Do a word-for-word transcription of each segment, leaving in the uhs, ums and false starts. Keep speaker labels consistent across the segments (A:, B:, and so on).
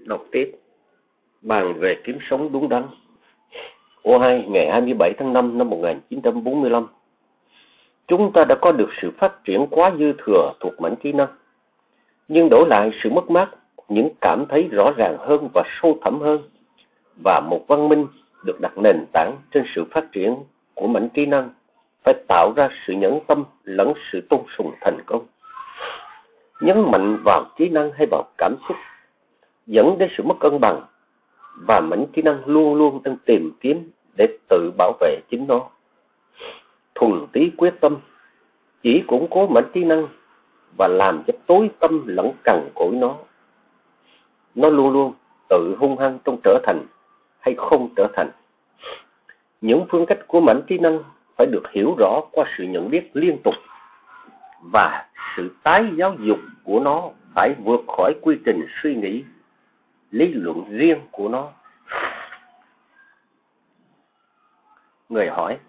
A: Đọc tiếp. Bàn về kiếm sống đúng đắn. ô hai ngày hai mươi bảy tháng năm năm một nghìn chín trăm bốn mươi lăm. Chúng ta đã có được sự phát triển quá dư thừa thuộc mảnh kỹ năng, nhưng đổi lại sự mất mát, những cảm thấy rõ ràng hơn và sâu thẳm hơn, và một văn minh được đặt nền tảng trên sự phát triển của mảnh kỹ năng phải tạo ra sự nhẫn tâm lẫn sự tôn sùng thành công. Nhấn mạnh vào kỹ năng hay vào cảm xúc dẫn đến sự mất cân bằng, và mảnh kỹ năng luôn luôn đang tìm kiếm để tự bảo vệ chính nó. Thuần túy quyết tâm chỉ củng cố mảnh kỹ năng và làm cho tối tâm lẫn cằn cỗi nó. Nó luôn luôn tự hung hăng trong trở thành hay không trở thành. Những phương cách của mảnh kỹ năng phải được hiểu rõ qua sự nhận biết liên tục, và sự tái giáo dục của nó phải vượt khỏi quy trình suy nghĩ, lý luận riêng của nó. Người hỏi: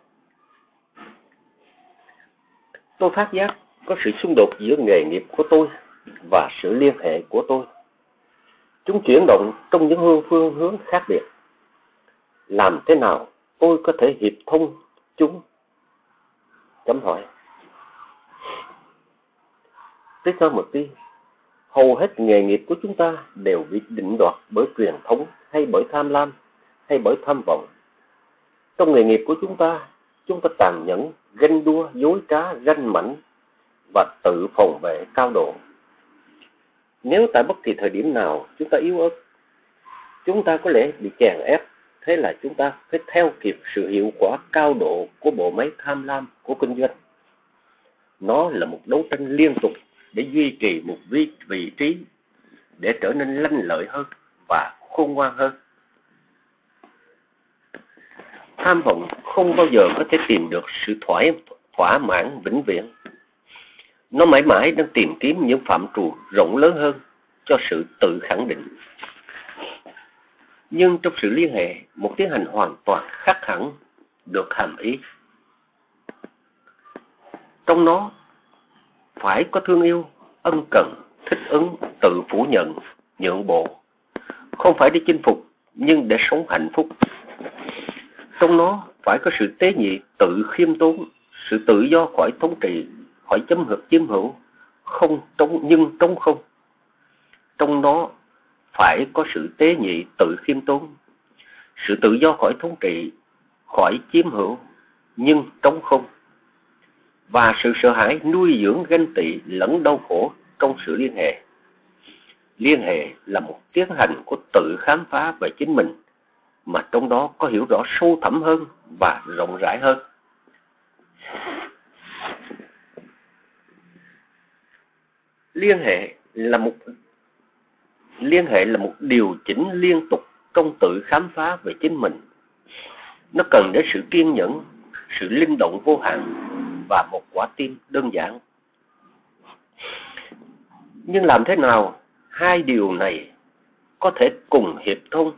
A: tôi phát giác có sự xung đột giữa nghề nghiệp của tôi và sự liên hệ của tôi. Chúng chuyển động trong những hướng phương hướng khác biệt. Làm thế nào tôi có thể hiệp thông chúng? Chấm hỏi. Tiếp theo một tí. Hầu hết nghề nghiệp của chúng ta đều bị định đoạt bởi truyền thống, hay bởi tham lam, hay bởi tham vọng. Trong nghề nghiệp của chúng ta, chúng ta tàn nhẫn, ganh đua, dối trá, ranh mãnh và tự phòng vệ cao độ. Nếu tại bất kỳ thời điểm nào chúng ta yếu ớt, chúng ta có lẽ bị chèn ép, thế là chúng ta phải theo kịp sự hiệu quả cao độ của bộ máy tham lam của kinh doanh. Nó là một đấu tranh liên tục để duy trì một vị, vị trí, để trở nên lanh lợi hơn và khôn ngoan hơn. Tham vọng không bao giờ có thể tìm được sự thoải, thỏa mãn vĩnh viễn. Nó mãi mãi đang tìm kiếm những phạm trù rộng lớn hơn cho sự tự khẳng định. Nhưng trong sự liên hệ, một tiến hành hoàn toàn khác hẳn được hàm ý. Trong nó phải có thương yêu, ân cần, thích ứng, tự phủ nhận, nhượng bộ. Không phải để chinh phục, nhưng để sống hạnh phúc. Trong nó phải có sự tế nhị, tự khiêm tốn, sự tự do khỏi thống trị, khỏi chấm hợp chiếm hữu, không trống nhưng trống không. Trong nó phải có sự tế nhị, tự khiêm tốn, sự tự do khỏi thống trị, khỏi chiếm hữu, nhưng trống không. Và sự sợ hãi nuôi dưỡng ganh tị lẫn đau khổ trong sự liên hệ. Liên hệ là một tiến hành của tự khám phá về chính mình, mà trong đó có hiểu rõ sâu thẳm hơn và rộng rãi hơn. Liên hệ là một liên hệ là một điều chỉnh liên tục trong tự khám phá về chính mình. Nó cần đến sự kiên nhẫn, sự linh động vô hạn và một quả tim đơn giản. Nhưng làm thế nào hai điều này có thể cùng hiệp thông?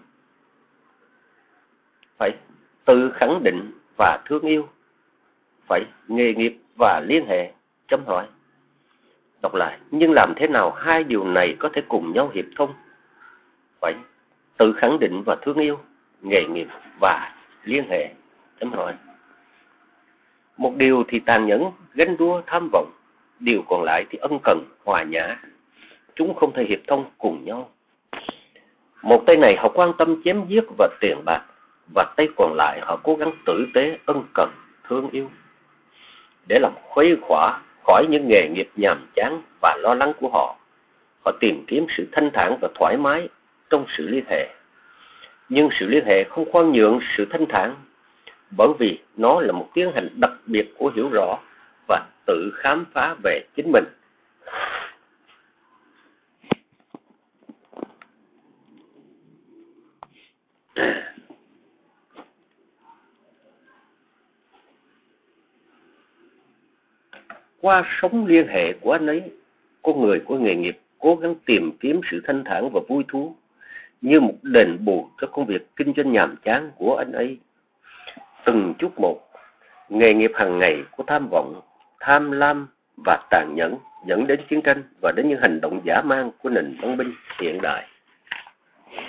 A: Phải tự khẳng định và thương yêu, phải nghề nghiệp và liên hệ. Chấm hỏi. Đọc lại. Nhưng làm thế nào hai điều này có thể cùng nhau hiệp thông? Phải tự khẳng định và thương yêu, nghề nghiệp và liên hệ. Chấm hỏi. Một điều thì tàn nhẫn, ganh đua, tham vọng. Điều còn lại thì ân cần, hòa nhã. Chúng không thể hiệp thông cùng nhau. Một tay này họ quan tâm chém giết và tiền bạc, và tay còn lại họ cố gắng tử tế, ân cần, thương yêu. Để làm khuây khỏa khỏi những nghề nghiệp nhàm chán và lo lắng của họ, họ tìm kiếm sự thanh thản và thoải mái trong sự liên hệ. Nhưng sự liên hệ không khoan nhượng sự thanh thản, bởi vì nó là một tiến hành đặc biệt của hiểu rõ và tự khám phá về chính mình. Qua sống liên hệ của anh ấy, con người của nghề nghiệp cố gắng tìm kiếm sự thanh thản và vui thú như một đền bù cho công việc kinh doanh nhàm chán của anh ấy. Từng chút một, nghề nghiệp hàng ngày của tham vọng, tham lam và tàn nhẫn dẫn đến chiến tranh và đến những hành động dã man của nền văn minh hiện đại.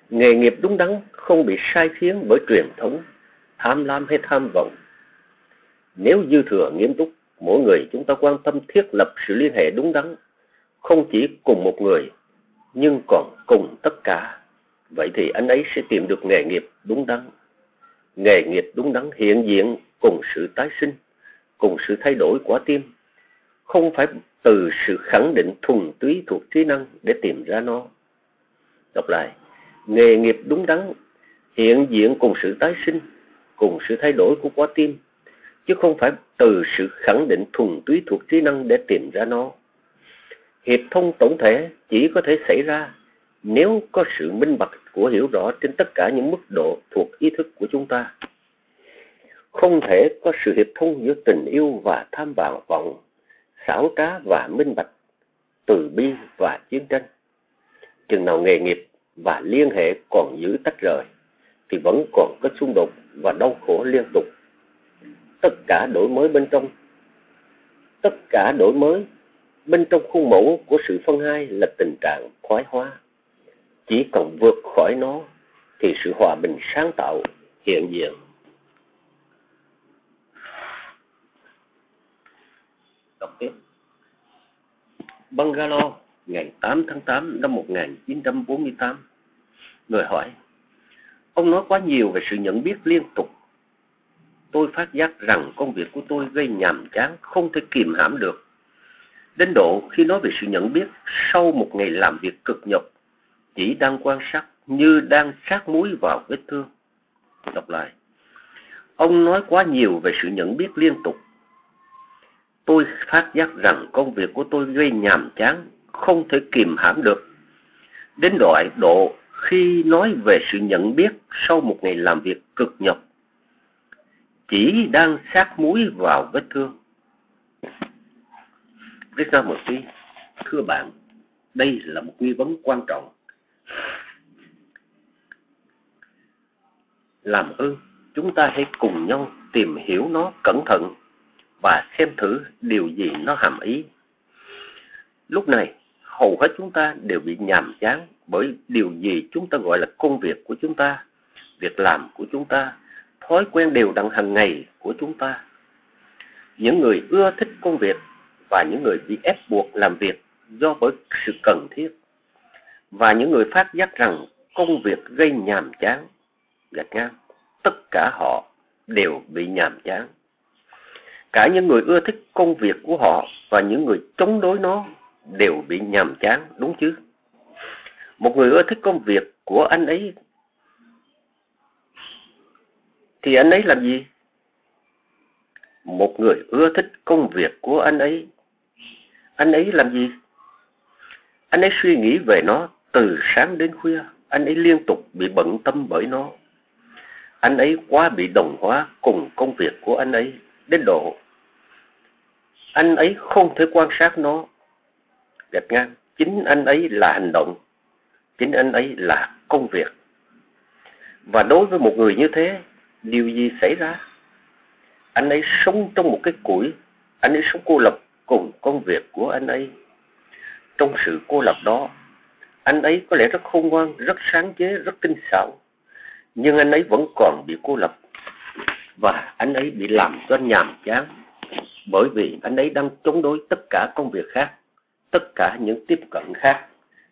A: Nghề nghiệp đúng đắn không bị sai khiến bởi truyền thống, tham lam hay tham vọng. Nếu dư thừa nghiêm túc, mỗi người chúng ta quan tâm thiết lập sự liên hệ đúng đắn, không chỉ cùng một người, nhưng còn cùng tất cả. Vậy thì anh ấy sẽ tìm được nghề nghiệp đúng đắn. Nghề nghiệp đúng đắn hiện diện cùng sự tái sinh, cùng sự thay đổi quả tim, không phải từ sự khẳng định thuần túy thuộc trí năng để tìm ra nó. Đọc lại, nghề nghiệp đúng đắn hiện diện cùng sự tái sinh, cùng sự thay đổi của quả tim, chứ không phải từ sự khẳng định thuần túy thuộc trí năng để tìm ra nó. Hiệp thông tổng thể chỉ có thể xảy ra nếu có sự minh bạch của hiểu rõ trên tất cả những mức độ thuộc ý thức của chúng ta. Không thể có sự hiệp thông giữa tình yêu và tham vọng, xảo trá và minh bạch, từ bi và chiến tranh. Chừng nào nghề nghiệp và liên hệ còn giữ tách rời, thì vẫn còn có xung đột và đau khổ liên tục. Tất cả đổi mới bên trong, tất cả đổi mới bên trong khuôn mẫu của sự phân hai là tình trạng thoái hóa. Chỉ cần vượt khỏi nó thì sự hòa bình sáng tạo hiện diện. Đọc tiếp. Bangalore, ngày tám tháng tám năm một nghìn chín trăm bốn mươi tám. Người hỏi: ông nói quá nhiều về sự nhận biết liên tục. Tôi phát giác rằng công việc của tôi gây nhàm chán, không thể kìm hãm được. Đến độ khi nói về sự nhận biết sau một ngày làm việc cực nhọc, chỉ đang quan sát như đang sát muối vào vết thương. Đọc lại. Ông nói quá nhiều về sự nhận biết liên tục. Tôi phát giác rằng công việc của tôi gây nhàm chán, không thể kìm hãm được. Đến đoạn độ khi nói về sự nhận biết sau một ngày làm việc cực nhọc, chỉ đang sát muối vào vết thương. Viết ra một tí. Thưa bạn, đây là một nghi vấn quan trọng. Làm ơn, chúng ta hãy cùng nhau tìm hiểu nó cẩn thận và xem thử điều gì nó hàm ý. Lúc này, hầu hết chúng ta đều bị nhàm chán bởi điều gì chúng ta gọi là công việc của chúng ta, việc làm của chúng ta, thói quen đều đặn hàng ngày của chúng ta. Những người ưa thích công việc và những người bị ép buộc làm việc do bởi sự cần thiết, và những người phát giác rằng công việc gây nhàm chán, gạch ngang, tất cả họ đều bị nhàm chán. Cả những người ưa thích công việc của họ và những người chống đối nó đều bị nhàm chán, đúng chứ? Một người ưa thích công việc của anh ấy thì anh ấy làm gì? Một người ưa thích công việc của anh ấy, anh ấy làm gì? Anh ấy suy nghĩ về nó từ sáng đến khuya, anh ấy liên tục bị bận tâm bởi nó. Anh ấy quá bị đồng hóa cùng công việc của anh ấy, đến độ anh ấy không thể quan sát nó. Gạch ngang, chính anh ấy là hành động, chính anh ấy là công việc. Và đối với một người như thế, điều gì xảy ra? Anh ấy sống trong một cái củi, anh ấy sống cô lập cùng công việc của anh ấy. Trong sự cô lập đó, anh ấy có lẽ rất khôn ngoan, rất sáng chế, rất tinh xảo, nhưng anh ấy vẫn còn bị cô lập, và anh ấy bị làm cho nhàm chán, bởi vì anh ấy đang chống đối tất cả công việc khác, tất cả những tiếp cận khác.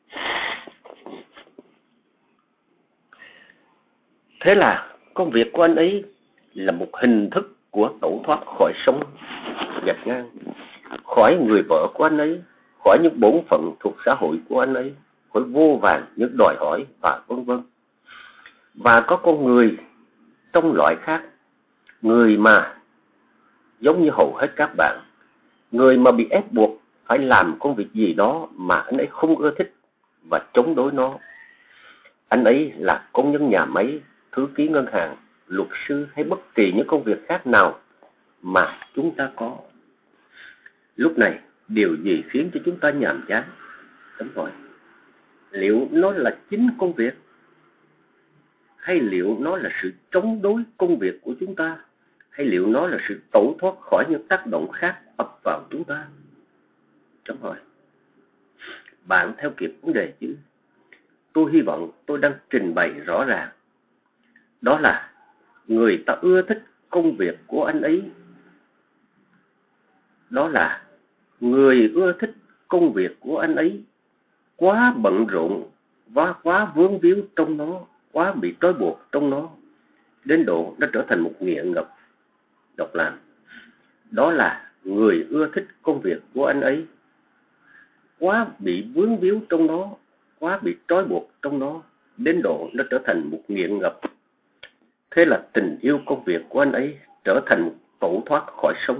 A: Thế là công việc của anh ấy là một hình thức của tẩu thoát khỏi sống, gạch ngang, khỏi người vợ của anh ấy, khỏi những bổn phận thuộc xã hội của anh ấy, khỏi vô vàn những đòi hỏi và vân vân. Và có con người trong loại khác, người mà giống như hầu hết các bạn, người mà bị ép buộc phải làm công việc gì đó mà anh ấy không ưa thích và chống đối nó. Anh ấy là công nhân nhà máy, thư ký ngân hàng, luật sư hay bất kỳ những công việc khác nào mà chúng ta có. Lúc này, điều gì khiến cho chúng ta nhàm chán? Đúng rồi. Liệu nó là chính công việc? Hay liệu nó là sự chống đối công việc của chúng ta? Hay liệu nó là sự tẩu thoát khỏi những tác động khác ập vào chúng ta? Đúng rồi. Bạn theo kịp vấn đề chứ? tôi hy vọng tôi đang trình bày rõ ràng. Đó là người ta ưa thích công việc của anh ấy. Đó là người ưa thích công việc của anh ấy quá bận rộn và quá vướng víu trong nó, quá bị trói buộc trong nó, đến độ nó trở thành một nghiện ngập độc làm. Đó là người ưa thích công việc của anh ấy quá bị vướng víu trong nó, quá bị trói buộc trong nó, đến độ nó trở thành một nghiện ngập. Thế là tình yêu công việc của anh ấy trở thành một tẩu thoát khỏi sống.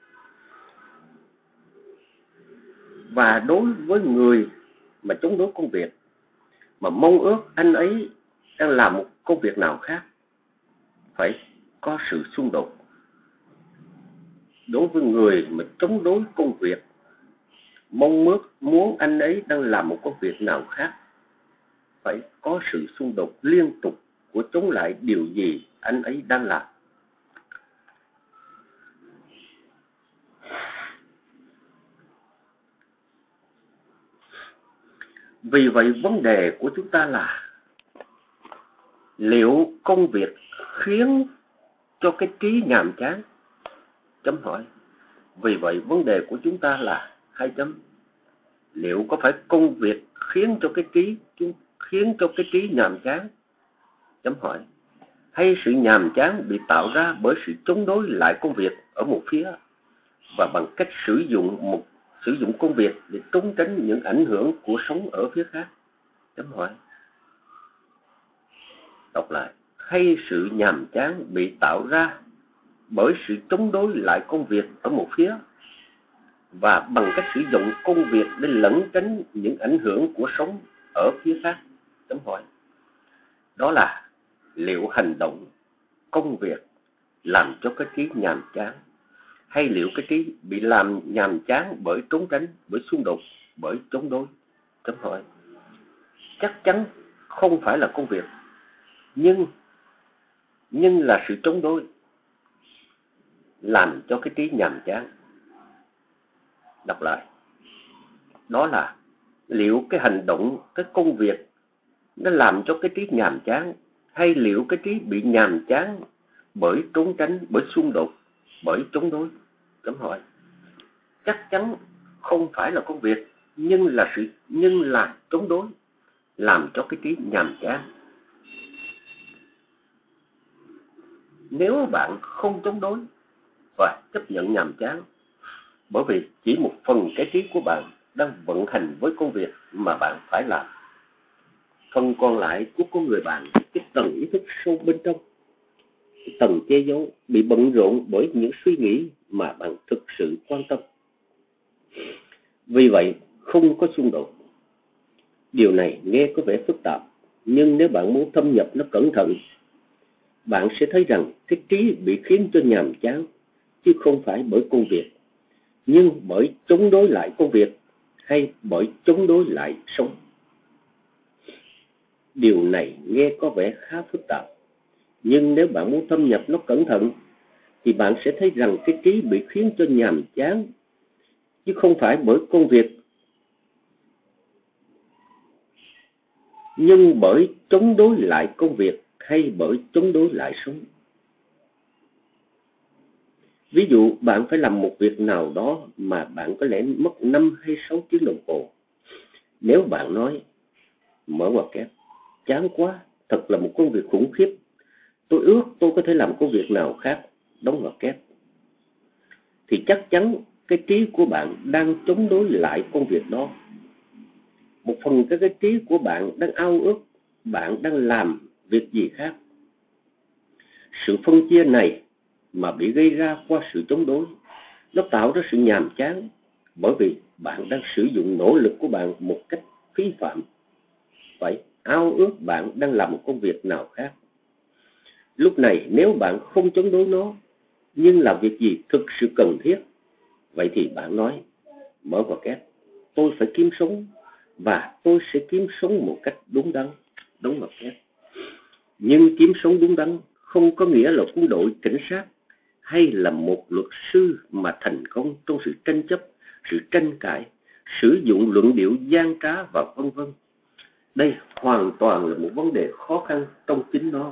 A: Và đối với người mà chống đối công việc, mà mong ước anh ấy đang làm một công việc nào khác, phải có sự xung đột. Đối với người mà chống đối công việc, mong ước muốn anh ấy đang làm một công việc nào khác, phải có sự xung đột liên tục của chống lại điều gì anh ấy đang làm. Vì vậy vấn đề của chúng ta là liệu công việc khiến cho cái trí nhàm chán? Chấm hỏi. Vì vậy vấn đề của chúng ta là hai chấm. Liệu có phải công việc khiến cho cái trí khiến cho cái trí nhàm chán? Chấm hỏi. Hay sự nhàm chán bị tạo ra bởi sự chống đối lại công việc ở một phía và bằng cách sử dụng một sử dụng công việc để trốn tránh những ảnh hưởng của sống ở phía khác? Chấm hỏi. Đọc lại. Hay sự nhàm chán bị tạo ra bởi sự chống đối lại công việc ở một phía và bằng cách sử dụng công việc để lẩn tránh những ảnh hưởng của sống ở phía khác? Chấm hỏi. Đó là liệu hành động công việc làm cho cái trí nhàm chán, hay liệu cái trí bị làm nhàm chán bởi trốn tránh, bởi xung đột, bởi chống đối? Chấm hỏi. Chắc chắn không phải là công việc, nhưng nhưng là sự chống đối làm cho cái trí nhàm chán. Đọc lại. Đó là liệu cái hành động, cái công việc nó làm cho cái trí nhàm chán, hay liệu cái trí bị nhàm chán bởi trốn tránh, bởi xung đột, bởi chống đối? Chấm hỏi. Chắc chắn không phải là công việc, nhưng là sự nhưng là chống đối làm cho cái trí nhàm chán. Nếu bạn không chống đối và chấp nhận nhàm chán, bởi vì chỉ một phần cái trí của bạn đang vận hành với công việc mà bạn phải làm, phần còn lại của con người bạn, cái tầng ý thức sâu bên trong, cái tầng che giấu, bị bận rộn bởi những suy nghĩ mà bạn thực sự quan tâm. Vì vậy không có xung đột. Điều này nghe có vẻ phức tạp, nhưng nếu bạn muốn thâm nhập nó cẩn thận, bạn sẽ thấy rằng cái trí bị khiến cho nhàm chán, chứ không phải bởi công việc, nhưng bởi chống đối lại công việc, hay bởi chống đối lại sống. Điều này nghe có vẻ khá phức tạp, nhưng nếu bạn muốn thâm nhập nó cẩn thận, thì bạn sẽ thấy rằng cái trí bị khiến cho nhàm chán, chứ không phải bởi công việc, nhưng bởi chống đối lại công việc, hay bởi chống đối lại sống. Ví dụ bạn phải làm một việc nào đó mà bạn có lẽ mất năm hay sáu tiếng đồng hồ. Nếu bạn nói, mở ngoặc kép, chán quá, thật là một công việc khủng khiếp, tôi ước tôi có thể làm công việc nào khác, đóng ngoặc kép, thì chắc chắn cái trí của bạn đang chống đối lại công việc đó. Một phần cái, cái trí của bạn đang ao ước bạn đang làm việc gì khác. Sự phân chia này mà bị gây ra qua sự chống đối, nó tạo ra sự nhàm chán, bởi vì bạn đang sử dụng nỗ lực của bạn một cách phí phạm. Vậy ao ước bạn đang làm một công việc nào khác. Lúc này nếu bạn không chống đối nó, nhưng làm việc gì thực sự cần thiết, vậy thì bạn nói, mở ngoặc kép, tôi phải kiếm sống, và tôi sẽ kiếm sống một cách đúng đắn, đóng ngoặc kép. Nhưng kiếm sống đúng đắn không có nghĩa là quân đội, cảnh sát hay là một luật sư mà thành công trong sự tranh chấp, sự tranh cãi, sử dụng luận điệu gian trá và vân vân. Đây hoàn toàn là một vấn đề khó khăn trong chính nó.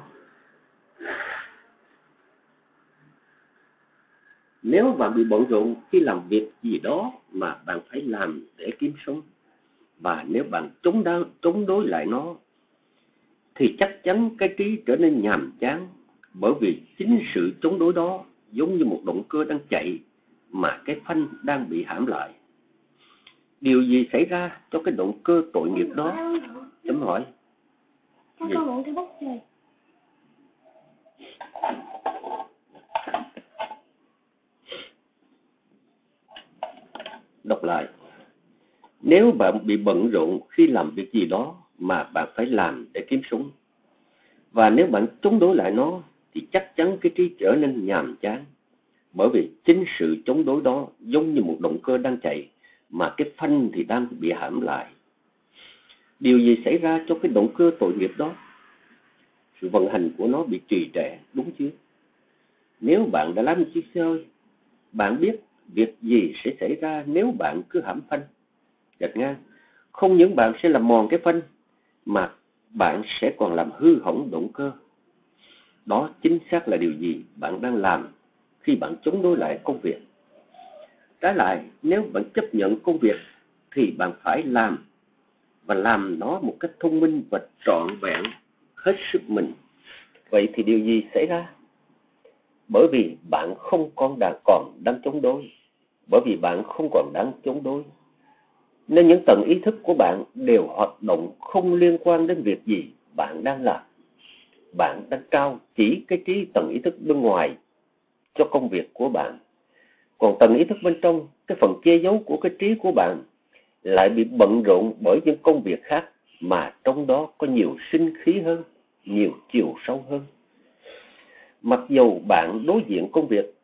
A: Nếu bạn bị bận rộn khi làm việc gì đó mà bạn phải làm để kiếm sống, và nếu bạn chống đối, chống đối lại nó, thì chắc chắn cái trí trở nên nhàm chán, bởi vì chính sự chống đối đó giống như một động cơ đang chạy mà cái phanh đang bị hãm lại. Điều gì xảy ra cho cái động cơ tội nghiệp đó? Chấm hỏi.
B: Con con mượn cái bút rồi.
A: Đọc lại. Nếu bạn bị bận rộn khi làm việc gì đó mà bạn phải làm để kiếm sống, và nếu bạn chống đối lại nó, thì chắc chắn cái trí trở nên nhàm chán, bởi vì chính sự chống đối đó giống như một động cơ đang chạy mà cái phanh thì đang bị hãm lại. Điều gì xảy ra cho cái động cơ tội nghiệp đó? Sự vận hành của nó bị trì trệ, đúng chứ? Nếu bạn đã lái một chiếc xe hơi, bạn biết việc gì sẽ xảy ra nếu bạn cứ hãm phanh, gạch ngang. Không những bạn sẽ làm mòn cái phanh, mà bạn sẽ còn làm hư hỏng động cơ. Đó chính xác là điều gì bạn đang làm khi bạn chống đối lại công việc. Trái lại, nếu bạn chấp nhận công việc, thì bạn phải làm, và làm nó một cách thông minh và trọn vẹn hết sức mình. Vậy thì điều gì xảy ra? Bởi vì bạn không còn đang còn đang chống đối, bởi vì bạn không còn đang chống đối, nên những tầng ý thức của bạn đều hoạt động không liên quan đến việc gì bạn đang làm. Bạn đang trao chỉ cái trí tầng ý thức bên ngoài cho công việc của bạn, còn tầng ý thức bên trong, cái phần che giấu của cái trí của bạn, lại bị bận rộn bởi những công việc khác mà trong đó có nhiều sinh khí hơn, nhiều chiều sâu hơn. Mặc dù bạn đối diện công việc,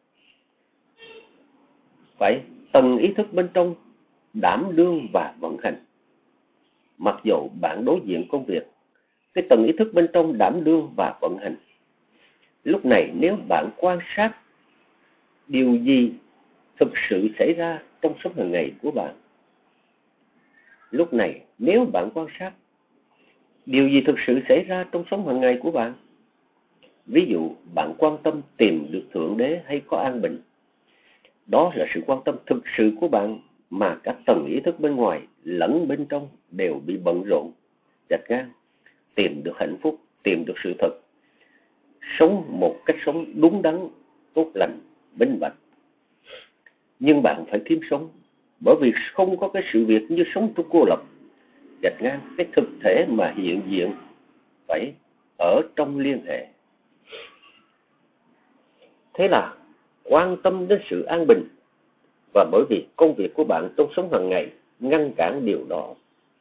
A: phải tầng ý thức bên trong đảm đương và vận hành. Mặc dù bạn đối diện công việc, cái tầng ý thức bên trong đảm đương và vận hành. Lúc này nếu bạn quan sát điều gì thực sự xảy ra trong sống hàng ngày của bạn, lúc này nếu bạn quan sát điều gì thực sự xảy ra trong sống hàng ngày của bạn, ví dụ bạn quan tâm tìm được Thượng Đế hay có an bình, đó là sự quan tâm thực sự của bạn, mà các tầng ý thức bên ngoài lẫn bên trong đều bị bận rộn, gạch ngang, tìm được hạnh phúc, tìm được sự thật, sống một cách sống đúng đắn, tốt lành, minh bạch. Nhưng bạn phải kiếm sống, bởi vì không có cái sự việc như sống trong cô lập, gạch ngang, cái thực thể mà hiện diện phải ở trong liên hệ. Thế là quan tâm đến sự an bình, và bởi vì công việc của bạn trong sống hàng ngày ngăn cản điều đó,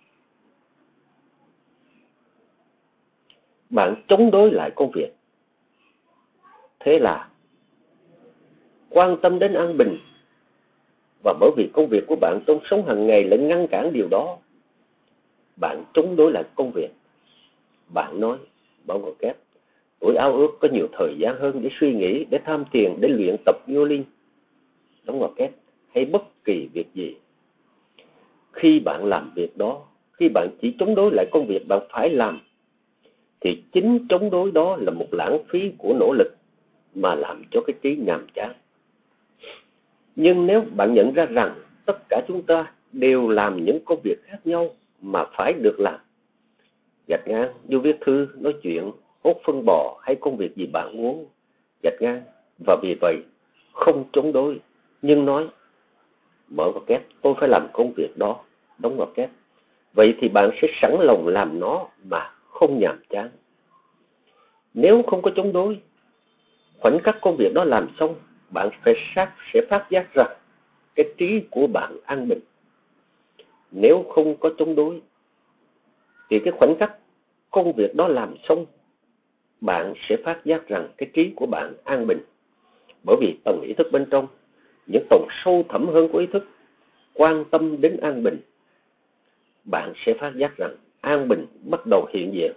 A: bạn chống đối lại công việc. Thế là quan tâm đến an bình, và bởi vì công việc của bạn trong sống hàng ngày lại ngăn cản điều đó, bạn chống đối lại công việc. Bạn nói, bảo ngồi kép, tuổi ao ước có nhiều thời gian hơn để suy nghĩ, để tham thiền, để luyện tập violin, đóng ngoặc kép, hay bất kỳ việc gì. Khi bạn làm việc đó, khi bạn chỉ chống đối lại công việc bạn phải làm, thì chính chống đối đó là một lãng phí của nỗ lực mà làm cho cái trí nhàm chán. Nhưng nếu bạn nhận ra rằng tất cả chúng ta đều làm những công việc khác nhau mà phải được làm, gạch ngang, như viết thư, nói chuyện, hốt phân bò hay công việc gì bạn muốn, gạch ngang, và vì vậy không chống đối, nhưng nói, mở ngoặc kép, tôi phải làm công việc đó, đóng ngoặc kép. Vậy thì bạn sẽ sẵn lòng làm nó mà không nhàm chán. Nếu không có chống đối, khoảnh khắc công việc đó làm xong, bạn phải sát, sẽ phát giác rằng cái trí của bạn an bình. Nếu không có chống đối, thì cái khoảnh khắc công việc đó làm xong, bạn sẽ phát giác rằng cái trí của bạn an bình. Bởi vì tầng ý thức bên trong, những tầng sâu thẳm hơn của ý thức, quan tâm đến an bình, bạn sẽ phát giác rằng an bình bắt đầu hiện diện.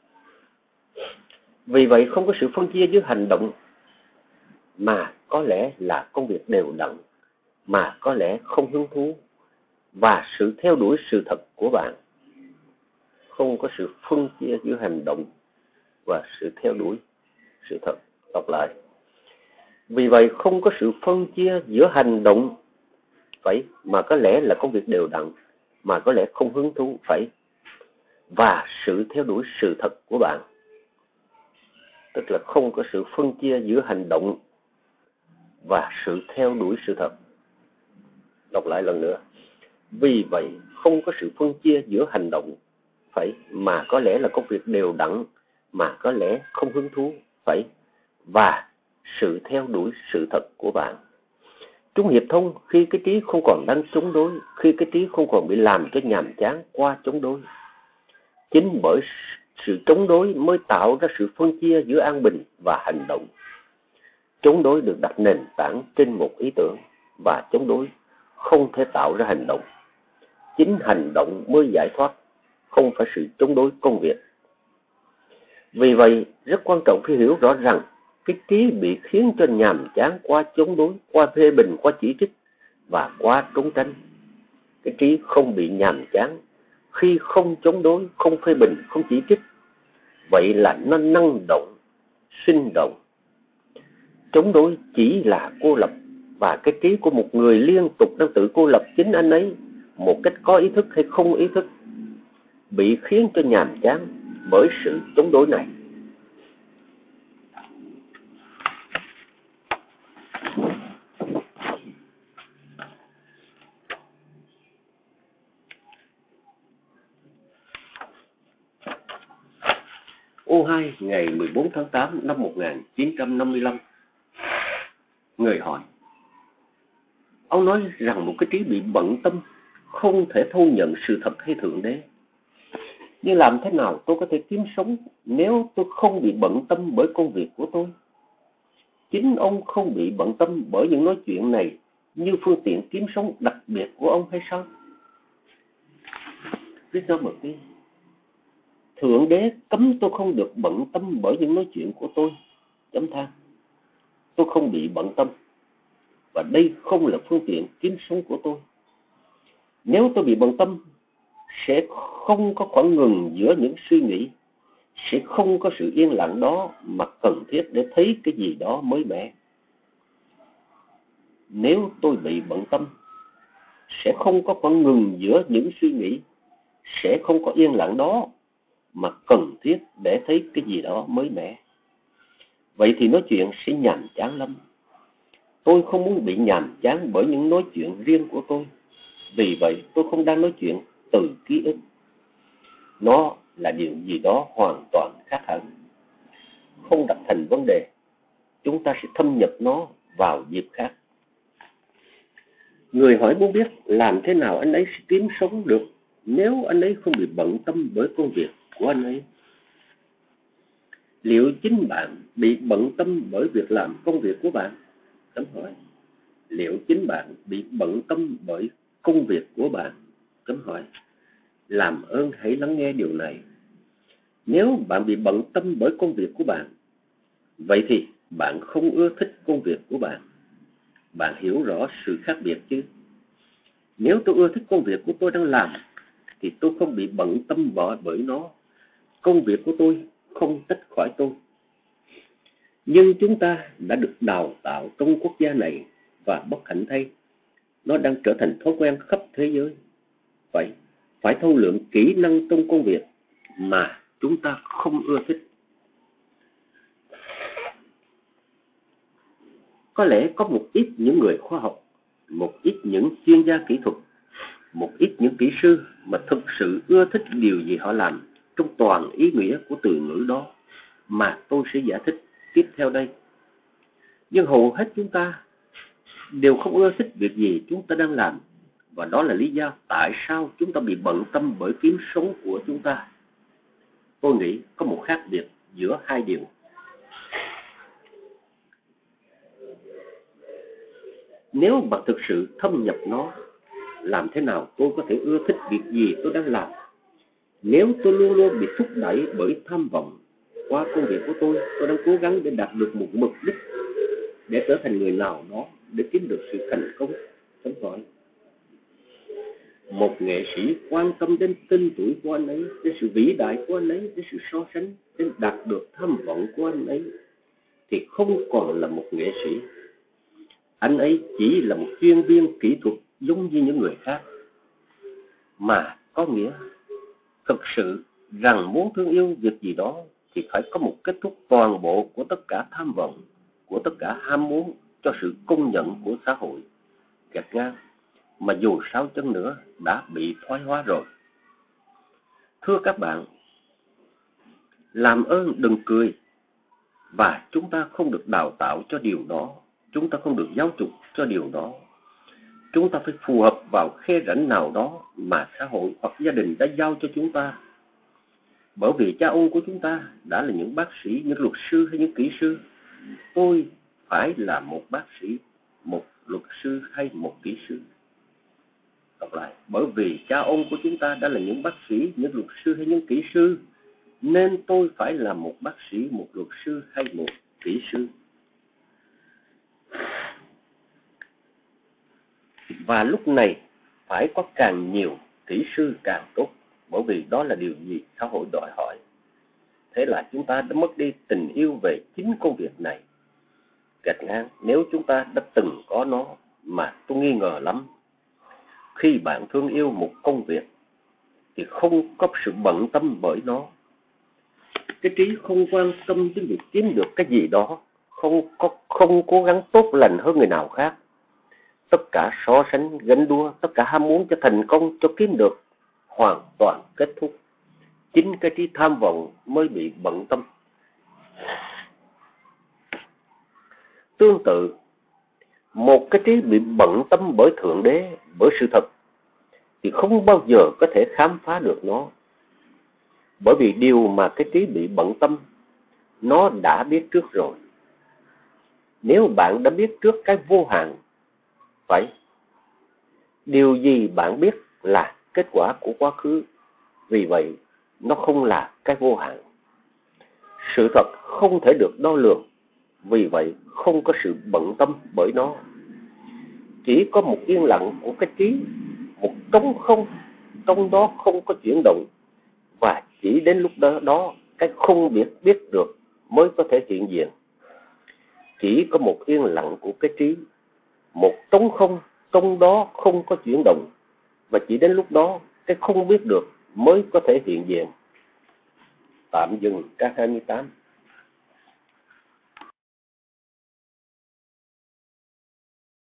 A: Vì vậy không có sự phân chia giữa hành động, mà có lẽ là công việc đều đặn, mà có lẽ không hứng thú, và sự theo đuổi sự thật của bạn. không có sự phân chia giữa hành động và sự theo đuổi sự thật. Đọc lại. Vì vậy không có sự phân chia giữa hành động phải mà có lẽ là công việc đều đặn, mà có lẽ không hứng thú phải, và sự theo đuổi sự thật của bạn. Tức là không có sự phân chia giữa hành động và sự theo đuổi sự thật. Đọc lại lần nữa. Vì vậy không có sự phân chia giữa hành động phải mà có lẽ là công việc đều đặn, mà có lẽ không hứng thú phải, và sự theo đuổi sự thật của bạn. Chúng hiệp thông khi cái trí không còn đang chống đối, khi cái trí không còn bị làm cho nhàm chán qua chống đối. Chính bởi sự chống đối mới tạo ra sự phân chia giữa an bình và hành động. Chống đối được đặt nền tảng trên một ý tưởng, và chống đối không thể tạo ra hành động. Chính hành động mới giải thoát, không phải sự chống đối công việc. Vì vậy, rất quan trọng khi hiểu rõ rằng cái trí bị khiến cho nhàm chán qua chống đối, qua phê bình, qua chỉ trích và qua trốn tránh. Cái trí không bị nhàm chán khi không chống đối, không phê bình, không chỉ trích. Vậy là nó năng động, sinh động. Chống đối chỉ là cô lập, và cái trí của một người liên tục đang tự cô lập chính anh ấy, một cách có ý thức hay không ý thức, bị khiến cho nhàm chán bởi sự chống đối này. ô hai ngày mười bốn tháng tám năm một nghìn chín trăm năm mươi lăm. Người hỏi. Ông nói rằng một cái trí bị bận tâm không thể thu nhận sự thật hay thượng đế. Nhưng làm thế nào tôi có thể kiếm sống nếu tôi không bị bận tâm bởi công việc của tôi? Chính ông không bị bận tâm bởi những nói chuyện này như phương tiện kiếm sống đặc biệt của ông hay sao? Lý do một tí. Thượng đế cấm tôi không được bận tâm bởi những nói chuyện của tôi. Chấm than. Tôi không bị bận tâm, và đây không là phương tiện kiếm sống của tôi. Nếu tôi bị bận tâm, sẽ không có khoảng ngừng giữa những suy nghĩ, sẽ không có sự yên lặng đó mà cần thiết để thấy cái gì đó mới mẻ. Nếu tôi bị bận tâm, sẽ không có khoảng ngừng giữa những suy nghĩ, sẽ không có yên lặng đó mà cần thiết để thấy cái gì đó mới mẻ. Vậy thì nói chuyện sẽ nhàm chán lắm. Tôi không muốn bị nhàm chán bởi những nói chuyện riêng của tôi. Vì vậy tôi không đang nói chuyện từ ký ức. Nó là điều gì đó hoàn toàn khác hẳn. Không đặt thành vấn đề, chúng ta sẽ thâm nhập nó vào dịp khác. Người hỏi muốn biết làm thế nào anh ấy sẽ kiếm sống được nếu anh ấy không bị bận tâm bởi công việc của anh ấy. Liệu chính bạn bị bận tâm bởi việc làm công việc của bạn? Chấm hỏi. Liệu chính bạn bị bận tâm bởi công việc của bạn? Chấm hỏi. Làm ơn hãy lắng nghe điều này. Nếu bạn bị bận tâm bởi công việc của bạn, vậy thì bạn không ưa thích công việc của bạn. Bạn hiểu rõ sự khác biệt chứ? Nếu tôi ưa thích công việc của tôi đang làm, thì tôi không bị bận tâm bởi nó. Công việc của tôi không tách khỏi tôi. Nhưng chúng ta đã được đào tạo trong quốc gia này, và bất hạnh thay, nó đang trở thành thói quen khắp thế giới. Vậy, phải thâu lượng kỹ năng trong công việc mà chúng ta không ưa thích. Có lẽ có một ít những người khoa học, một ít những chuyên gia kỹ thuật, một ít những kỹ sư mà thực sự ưa thích điều gì họ làm trong toàn ý nghĩa của từ ngữ đó mà tôi sẽ giải thích tiếp theo đây. Nhưng hầu hết chúng ta đều không ưa thích việc gì chúng ta đang làm, và đó là lý do tại sao chúng ta bị bận tâm bởi kiếm sống của chúng ta. Tôi nghĩ có một khác biệt giữa hai điều. Nếu bạn thực sự thâm nhập nó, làm thế nào tôi có thể ưa thích việc gì tôi đang làm? Nếu tôi luôn luôn bị thúc đẩy bởi tham vọng, qua công việc của tôi, tôi đang cố gắng để đạt được một mục đích, để trở thành người nào đó, để kiếm được sự thành công. Chấm hỏi. một nghệ sĩ quan tâm đến tên tuổi của anh ấy, đến sự vĩ đại của anh ấy, đến sự so sánh, đến đạt được tham vọng của anh ấy, thì không còn là một nghệ sĩ. Anh ấy chỉ là một chuyên viên kỹ thuật giống như những người khác. Mà có nghĩa thực sự rằng muốn thương yêu việc gì đó thì phải có một kết thúc toàn bộ của tất cả tham vọng, của tất cả ham muốn cho sự công nhận của xã hội. Gạch ngang, mà dù sao chăng nữa đã bị thoái hóa rồi. Thưa các bạn, làm ơn đừng cười, và chúng ta không được đào tạo cho điều đó, chúng ta không được giáo dục cho điều đó. Chúng ta phải phù hợp vào khe rãnh nào đó mà xã hội hoặc gia đình đã giao cho chúng ta. Bởi vì cha ông của chúng ta đã là những bác sĩ, những luật sư hay những kỹ sư. Tôi phải là một bác sĩ, một luật sư hay một kỹ sư. Đọc lại, bởi vì cha ông của chúng ta đã là những bác sĩ, những luật sư hay những kỹ sư, nên tôi phải là một bác sĩ, một luật sư hay một kỹ sư. Và lúc này phải có càng nhiều kỹ sư càng tốt, bởi vì đó là điều gì xã hội đòi hỏi. Thế là chúng ta đã mất đi tình yêu về chính công việc này. Gạch ngang, nếu chúng ta đã từng có nó, mà tôi nghi ngờ lắm, khi bạn thương yêu một công việc thì không có sự bận tâm bởi nó. Cái trí không quan tâm đến việc kiếm được cái gì đó, không có không cố gắng tốt lành hơn người nào khác. Tất cả so sánh, ganh đua, tất cả ham muốn cho thành công, cho kiếm được, hoàn toàn kết thúc. Chính cái trí tham vọng mới bị bận tâm. Tương tự, một cái trí bị bận tâm bởi Thượng Đế, bởi sự thật, thì không bao giờ có thể khám phá được nó. Bởi vì điều mà cái trí bị bận tâm, nó đã biết trước rồi. Nếu bạn đã biết trước cái vô hạn, vậy điều gì bạn biết là kết quả của quá khứ. Vì vậy, nó không là cái vô hạn. Sự thật không thể được đo lường. Vì vậy, không có sự bận tâm bởi nó. Chỉ có một yên lặng của cái trí, một trống không, trong đó không có chuyển động. Và chỉ đến lúc đó, đó cái không biết biết được mới có thể hiện diện. Chỉ có một yên lặng của cái trí, một trống không, trong đó không có chuyển động. Và chỉ đến lúc đó cái không biết được mới có thể hiện diện. Tạm dừng trang hai mươi tám.